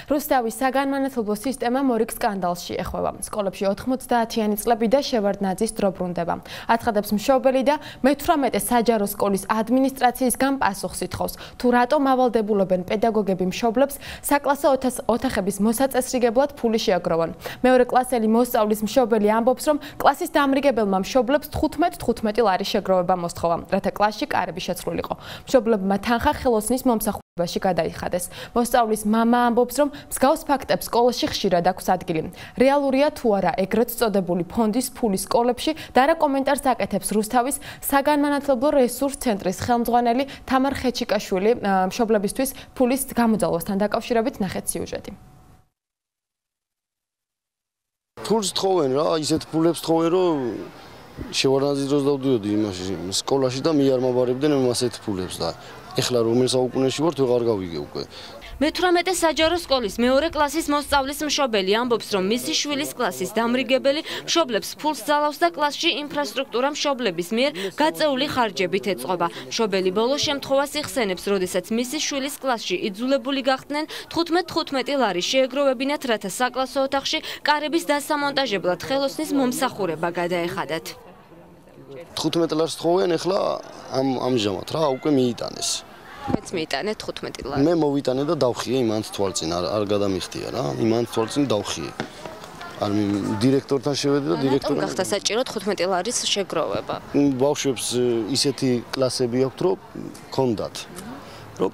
რუსთავის საგანმანათლებლო სისტემა მორიგ სკანდალში ეხება. სკოლებში 90-იანი წლები და შევარდნაძის დრო ბრუნდება. აცხადებს მშობელი და მე-18 საჯარო სკოლის ადმინისტრაციისგან პასუხს ითხოვს. თუ რატომ ავალდებულობენ პედაგოგები მშობლებს საკლასო ოთახების მოსაწესრიგებლად ფული შეაგროვონ. მეორე კლასელი მოსწავლის მშობელი ამბობს, რომ კლასის დამრიგებელმა მშობლებს 15 ლარი შეგროვება მოსთხოვა, რათა კლასში კარები შეცვლილიყო. მშობლებმა თანხა ხელოსნის მომსახურებაში გადაიხადეს. მოსწავლის მამა ამბობს, რომ მსგავს ფაქტებს სკოლაში ხშირად აქვს ადგილი. რეალურია თუ არა ეგრეთ წოდებული ფონდის ფული სკოლებში და რა კომენტარს აკეთებს რუსთავის საგანმანათლებლო რესურს ცენტრის ხელმძღვანელი თამარ ხეჩიკაშვილი მშობლებისთვის ფულის გამოძალვასთან დაკავშირებით ნახეთ სიუჟეტი. ფულს თხოვენ რა, ისეთ ფულებს თხოვენ, რომ შევარდნაძის დროს დავდიოდი იმაში სკოლაში და მე არ მაბარებდნენ ასეთ ფულებს და ეხლა რომელ საუკუნეში ვართ ვეღარ გავიგე უკვე. მე-18 საჯარო სკოლის მეორე კლასის მოსწავლის მშობელი ამბობს, რომ მისი შვილის კლასის დამრიგებელი მშობლებს ფულს ძალავს და კლასში ინფრასტრუქტურა მშობლების მიერ გაწეული ხარჯებით ეწყობა. მშობელი ბოლო შემთხვევას იხსენებს, როდესაც მისი შვილის კლასში იძულებული გახდნენ 15 ლარი შეეგროვებინათ, რათა საკლასო ოთახში კარების დასამონტაჟებლად ხელოსნის მომსახურება გადაეხადათ. 15 ლარს თხოვენ, ეხლა ამჟამად რა უკვე მიიტანეს. მეც მიიტანე 15 ლარი. მე მოვიტანე და დავხიე იმანთ თვალწინ, არ გადამიხდია რა. იმანთ თვალწინ დავხიე. არ დირექტორთან შევედი და დირექტორთან გახდა საჭირო 15 ლარის შეგროვება. ბავშვებს ისეთი კლასები აქვთ, რომ ქონდათ. რომ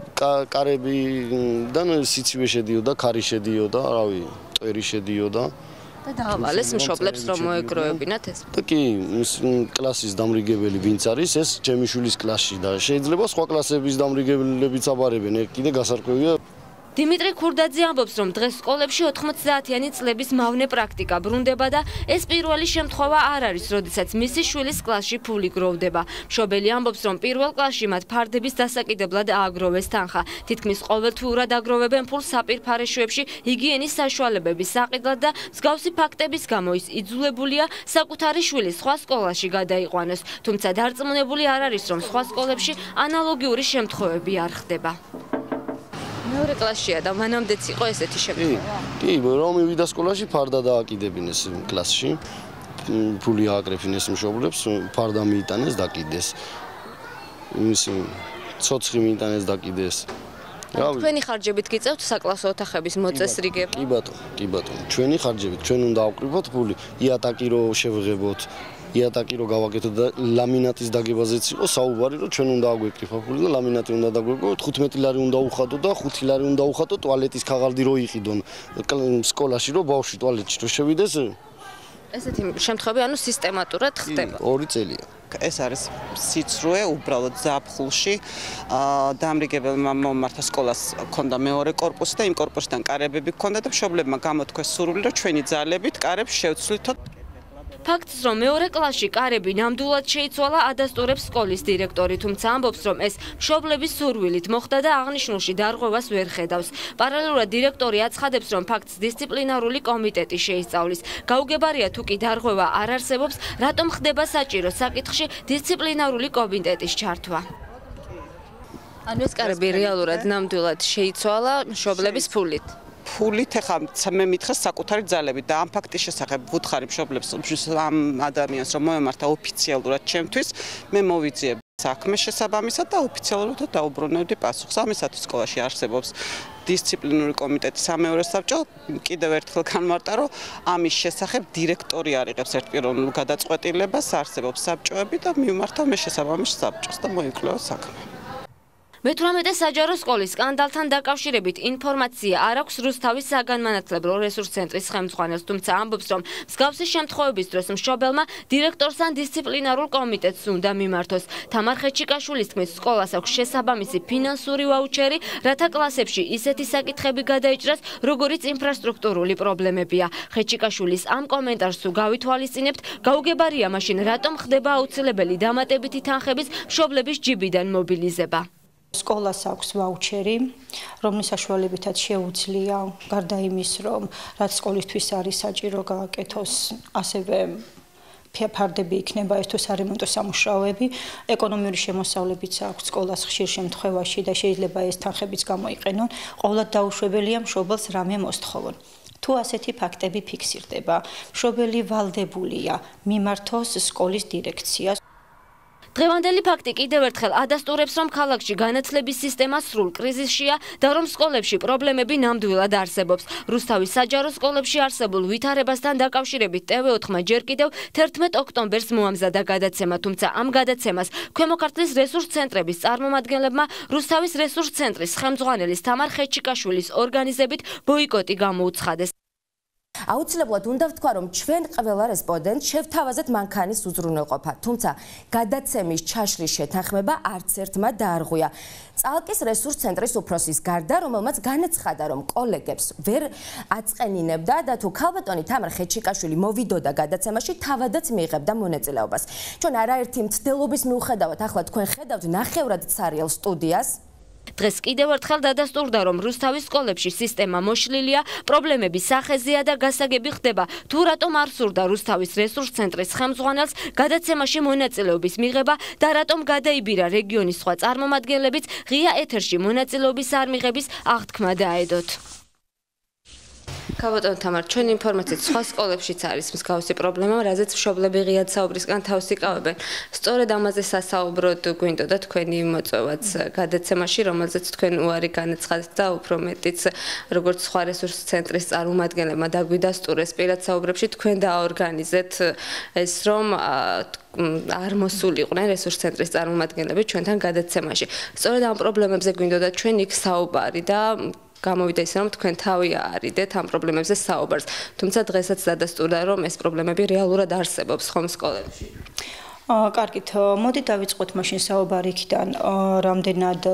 კარებიდან სიცივე შედიოდა, ქარი შედიოდა, რავი, ტვერი შედიოდა. და დაავალეს მშობლებს რომ მოეგროვებინათ ეს. და კი, კლასის დამრიგებელი ვინც არის, ეს ჩემი შვილის კლასში და შეიძლება სხვა კლასების დამრიგებლებიც აბარებენ, კიდე გასარკვევია. დიმიტრი ქურდაძე ამბობს, რომ დღეს სკოლებში 90-იანი წლების მავნე პრაქტიკა ბრუნდება და ეს პირველი შემთხვევა არ არის, როდესაც მისი შვილის კლასში ფული გროვდება. მშობელი ამბობს, რომ პირველ კლასში მათ ფარდების დასაკიდებლად ააგროვეს თანხა. თითქმის ყოველთვიურად აგროვებენ ფულს საპირფარეშოებში ჰიგიენის საშუალებების საყიდლად და მსგავსი ფაქტების გამო ის იძულებულია საკუთარი შვილი სხვა სკოლაში გადაიყვანოს. თუმცა დარწმუნებული არ არის, რომ სხვა სკოლებში ანალოგიური შემთხვევები არ ხდება. მეორე კლასშია და მანამდეც იყო ესეთი შემთხვევა. კი, რომ მივიდა სკოლაში ფარდა დააკიდებინეს კლასში. ფული ააკრეფინეს მშობლებს, ფარდა მიიტანეს დაკიდეს. იმის ცოცხი მიიტანეს დაკიდეს. თქვენი ხარჯებით გიწევთ საკლასო ოთახების მოწესრიგება? კი ბატონო, ჩვენი ხარჯებით, ჩვენ უნდა ავკრიფოთ ფული, იატაკი რო შევღებოთ. იატაკი რო გავაკეთოთ და ლამინატის დაგებაზეც იყო საუბარი, რომ ჩვენ უნდა აგვეკრიფა ფული და ლამინატი უნდა დაგვეკრიფოთ, 15 ლარი უნდა უხატო და 5 ლარი უნდა უხატო ტუალეტის ქაღალდი რო იყიდონ სკოლაში რო ბავშვი ტუალეტში რო შევიდეს. ესეთი შემთხვევები ანუ სისტემატურად ხდება. 2 წელია. ეს არის სიცრუე უბრალოდ ზაფხულში დამრიგებელმა მომართა სკოლას ქონდა მეორე კორპუსი და იმ კორპუსიდან კარებები ქონდა და მშობლებმა გამოთქვეს სურვილი, რომ ჩვენი ძალებით კარებს შევცვლითო. ფაქტს, რომ მეორე კლასში კარები ნამდვილად შეიცვალა, ადასტურებს სკოლის დირექტორი, თუმცა ამბობს, რომ ეს მშობლების სურვილით მოხდა და აღნიშნულში დარღვევას ვერ ხედავს. პარალელურად დირექტორი აცხადებს, რომ ფაქტს დისციპლინარული კომიტეტი შეისწავლის. გაუგებარია თუ კი დარღვევა არ არსებობს, რატომ ხდება საჭირო საკითხში დისციპლინარული კომიტეტის ჩართვა. ანუ ეს კარები რეალურად ნამდვილად შეიცვალა მშობლების ფულით. ფულით ეხლა მე მითხეს საკუთარი ძალებით და ამ ფაქტის შესახებ ვუთხარი მშობლებს ამ ადამიანს რომ მოემართა ოფიციალურად ჩემთვის მე მოვიძიებ საქმე შესაბამისად და ოფიციალურად დაუბრუნებდი პასუხს. ამისათვის სკოლაში არსებობს დისციპლინური კომიტეტის სამეურვე საბჭო. კიდევ ერთხელ განმარტა, რომ ამის შესახებ დირექტორი არ იღებს ერთპიროვნულ გადაწყვეტილებას, არსებობს საბჭოები და მივმართა მე შესაბამის საბჭოს და მოიკლევა საქმე. მე-18 საჯარო სკოლის სკანდალთან დაკავშირებით ინფორმაცია არ აქვს რუსთავის საგანმანათლებლო რესურს ცენტრის ხელმძღვანელს, თუმცა ამბობს, რომ მსგავსი შემთხვევების დროს მშობელმა დირექტორს ან დისციპლინარულ კომიტეტს უნდა მიმართოს. თამარ ხეჩიკაშვილის თქმით, სკოლას აქვს შესაბამისი ფინანსური ვაუჩერი, რათა კლასებში ისეთი საკითხები გადაიჭრას, როგორიც ინფრასტრუქტურული პრობლემებია. ხეჩიკაშვილის ამ კომენტარს თუ გავითვალისწინებთ, გაუგებარია მაშინ რატომ ხდება აუცილებელი დამატებითი თანხების მშობლების ჯიბიდან მობილიზება. სკოლას აქვს ვაუჩერი, რომლის საშუალებითაც შეუძლია, გარდა იმის, რომ რაც სკოლისთვის არის საჭირო გააკეთოს, ასევე ფარდები იქნება ეს თუ სარემონტო სამუშაოები, ეკონომიური შემოსავლებიც აქვს სკოლას ხშირ შემთხვევაში და შეიძლება ეს თანხებიც გამოიყენონ. ყოველად დაუშვებელია მშობელს რამე მოსთხოვონ. თუ ასეთი ფაქტები ფიქსირდება, მშობელი ვალდებულია მიმართოს სკოლის დირექციას. დღევანდელი ფაქტი კიდევ ერთხელ ადასტურებს, რომ ქალაქში განათლების სისტემა სრულ კრიზისშია და რომ სკოლებში პრობლემები ნამდვილად არსებობს. რუსთავის საჯარო სკოლებში არსებულ ვითარებასთან დაკავშირებით TV4-მა ჯერ კიდევ 11 ოქტომბერს მოამზადა გადაცემა, თუმცა ამ გადაცემას ქვემო ქართლის რესურს ცენტრების წარმომადგენლებმა რუსთავის რესურს ცენტრის ხელმძღვანელის თამარ ხეჩიკაშვილის ორგანიზებით ბოიკოტი გამოუცხადეს. აუცილებლად უნდა ვთქვა, რომ ჩვენ ყველა რესპონდენტს შევთავაზეთ მანქანის უზრუნველყოფა, თუმცა გადაცემის ჩაშლის შეთანხმება არც ერთმა დაარღვია. წალკის რესურს ცენტრის უფროსის გარდა, რომელმაც განაცხადა, რომ კოლეგებს ვერ აწყენინებდა და თუ ქალბატონი თამარ ხეჩიკაშვილი მოვიდოდა გადაცემაში, თავადაც მიიღებდა მონაწილეობას. ჩვენ არაერთი მცდელობის მიუხედავად ახლა თქვენ ხედავთ ნახევრად ცარიელ სტუდიას. დღეს კიდევ ერთხელ დადასტურდა, რომ რუსთავის სკოლებში სისტემა მოშლილია, პრობლემები სახეზეა და გასაგები ხდება, თუ რატომ არ სურდა რუსთავის რესურს ცენტრის ხელმძღვანელს გადაცემაში მონაწილეობის მიღება და რატომ გადაიბირა რეგიონის სხვა წარმომადგენლებიც ღია ეთერში მონაწილეობის არ მიღების აღთქმა დაედოთ. ქალბატონ თამარ, ჩვენი ინფორმაციით სხვა სკოლებშიც არის მსგავსი პრობლემა, რაზეც მშობლები ღიად საუბრისგან თავს იკავებენ. სწორედ ამაზე სასაუბროდ გვინდოდა თქვენი მოწვევაც გადაცემაში, რომელზეც თქვენ უარი განაცხადეთ და უფრო მეტიც, როგორც სხვა რესურს ცენტრის წარმომადგენლებმა დაგვიდასტურეს პირად საუბრებში, თქვენ დააორგანიზეთ ეს, რომ არ მოსულიყვნენ რესურს ცენტრის წარმომადგენლები ჩვენთან გადაცემაში. სწორედ ამ პრობლემებზე გვინდოდა ჩვენ იქ საუბარი და გამოვიდა ისე, რომ თქვენ თავი არიდეთ ამ პრობლემებზე საუბარს. თუმცა დღესაც დადასტურდა, რომ ეს პრობლემები რეალურად არსებობს ხომ სკოლებში. კარგით, მოდი დავიწყოთ მაშინ საუბარი იქიდან, რამდენად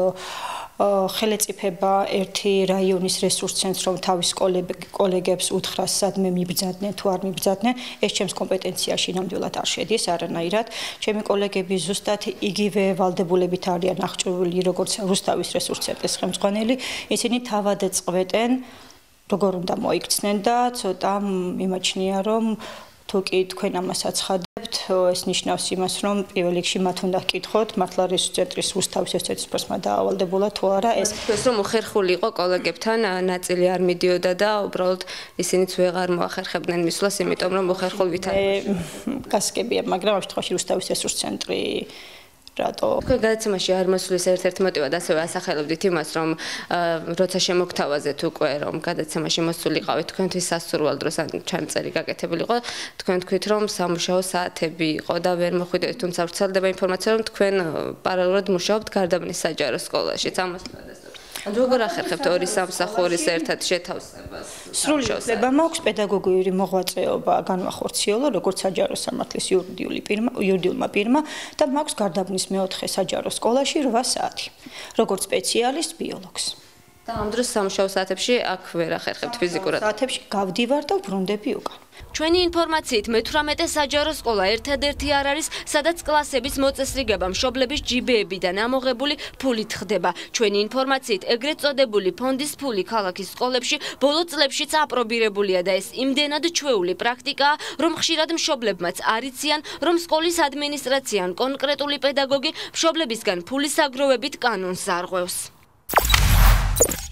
ხელეწიფება ერთი რაიონის რესურს ცენტრს, რომ თავის კოლეგებს უთხრა სადმე მიბრძადნენ თუ არ მიბრძადნენ, ეს ჩემს კომპეტენციაში ნამდვილად არ შედის არანაირად. ჩემი კოლეგები ზუსტად იგივე ვალდებულებით არიან აღჭურვილი, როგორც რუსთავის რესურს ცენტრის ხელმძღვანელი, ისინი თავად წყვეტენ, როგორ უნდა მოიქცნენ და ცოტა მიმაჩნია, რომ თუ კი თქვენ ამას აცხადებთ, ეს ნიშნავს იმას, რომ პირველ რიგში მათ უნდა გკითხოთ, მართლა რესურს ცენტრის რუსთავის რესურს ცენტრმა დაავალდებულა თუ არა ეს. ეს რომ უხერხული იყო კოლეგებთან, ნაწილი არ მიდიოდა და უბრალოდ ისინიც ვეღარ მოახერხებდნენ მისვლას, იმიტომ რომ უხერხულ ვითარებაში. გასაგებია, მაგრამ ამ შემთხვევაში რუსთავის რესურს ცენტრი რატო? თქვენ გადაცემაში არ მოსulis ერთ-ერთი მოტივად ასევე ასახელებდით იმას, რომ როცა შემოგთავაზეთ უკვე რომ გადაცემაში მოსულიყავით თქვენთვის სასურველ დროს ან ჩამწერი გაკეთებული იყო, თქვენ თქვით რომ სამუშაო საათები იყო და ვერ მოხვიდეთ, თუმცა ვრცელდება ინფორმაცია რომ თქვენ პარალელურად მუშაობთ გარდაბნის საჯარო სკოლაშიც. ამას როგორ ახერხებთ ორი სამსახურის ერთად შეთავსებას? სრული უფლება მაქვს პედაგოგიური მოღვაწეობა განვახორციელო, როგორც საჯარო სამართლის იურიდიულმა პირმა და მაქვს გარდაბნის მეოთხე საჯარო სკოლაში 8 საათი, როგორც სპეციალისტ ბიოლოგს. და ამ დროს სამუშაო საათებში აქ ვერ ახერხებთ ფიზიკურად? საათებში გავდივარ და ვრუნდები უკან. ჩვენი ინფორმაციით მე-18 საჯარო სკოლა ერთადერთი არ არის, სადაც კლასების მოწესრიგება მშობლების ჯიბეებიდან ამოღებული ფულით ხდება. ჩვენი ინფორმაციით ეგრეთ წოდებული ფონდის ფული ქალაქის სკოლებში ბოლო წლებშიც აპრობირებულია და ეს იმდენად ჩვეული პრაქტიკაა, რომ ხშირად მშობლებმაც არ იციან, რომ სკოლის ადმინისტრაცია ან კონკრეტული პედაგოგი მშობლებისგან ფულის აგროვებით კანონს არღვევს.